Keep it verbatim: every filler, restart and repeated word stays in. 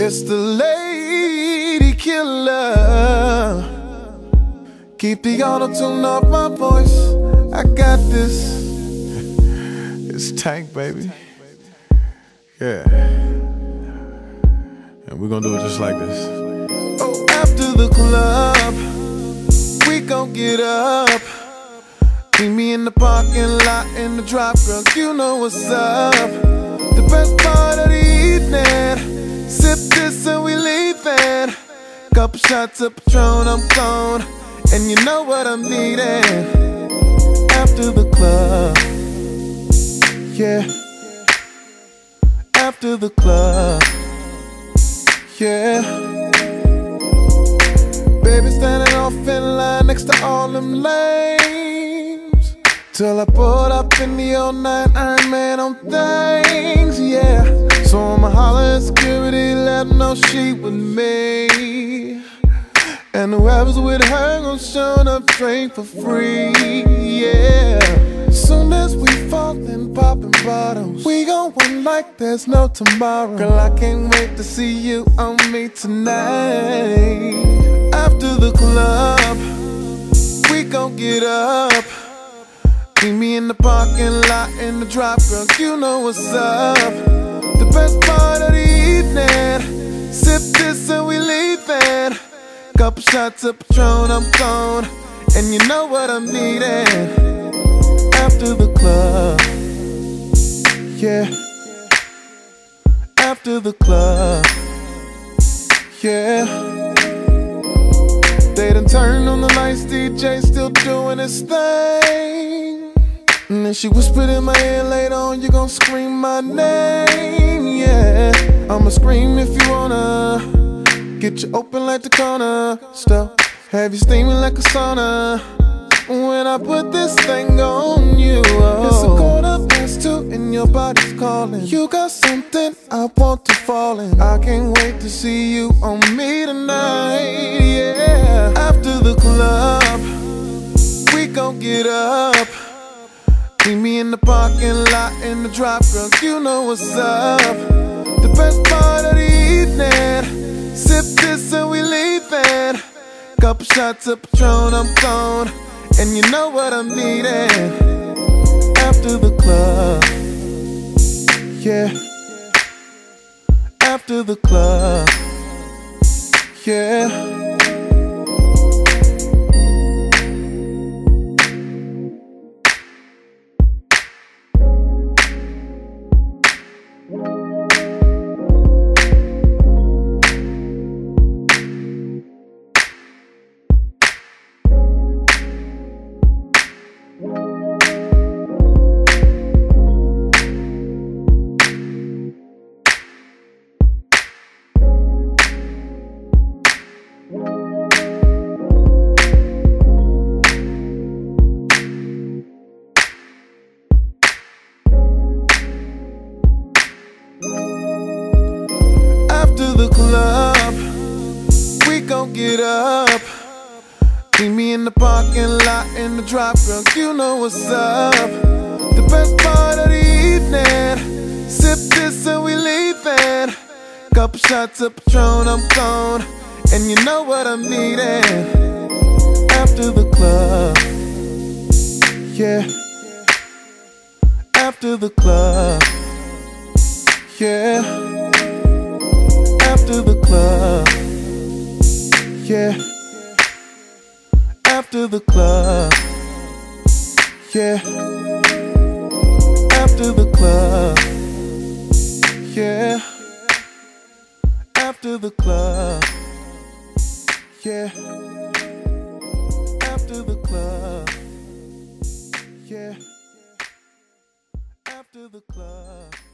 It's the lady killer. Keep the auto-tune off my voice. I got this. It's Tank, baby. Yeah. And we're gonna do it just like this. Oh, after the club, we gon' get up. Meet me in the parking lot in the drop, girl, you know what's up. The best part of the evening, sip this and we leaving. Couple shots of Patron, I'm gone, and you know what I'm needing. After the club, yeah. After the club, yeah. Baby standing off in line next to all them lames, till I pulled up in the old nine Iron Man on things, yeah. So I'ma holler at security, let them know she with me, and whoever's with her gon' show up straight for free, yeah. Soon as we fallin', poppin' bottles, we gon' win like there's no tomorrow. Girl, I can't wait to see you on me tonight. After the club, we gon' get up. Meet me in the parking lot in the drop, girl, you know what's up. The best part of the evening, sip this and we leaving. Couple shots of Patron, I'm gone, and you know what I'm needing. After the club, yeah. After the club, yeah. They done turned on the lights, D J still doing his thing. And then she whispered in my ear, later on you gon' scream my name, yeah. I'ma scream if you wanna. Get you open like the corner, still have you steaming like a sauna. When I put this thing on you, oh. It's a quarter past two and your body's calling. You got something I want to fall in. I can't wait to see you on me tonight, yeah. After the club, we gon' get up. Meet me in the parking lot in the drop, girl, you know what's up. The best part of the evening, sip this and we leaving. Couple shots of Patron, I'm gone, and you know what I'm needing. After the club, yeah. After the club, yeah. After the club, we gon' get up. Meet me in the parking lot in the drop, girl, you know what's up. The best part of the evening, sip this and we leaving. Couple shots of Patron, I'm gone, and you know what I'm needing. After the club, yeah. After the club, yeah. After the club, yeah. After the club, yeah. After the club, yeah. After the club, yeah. After the club, yeah. After the club.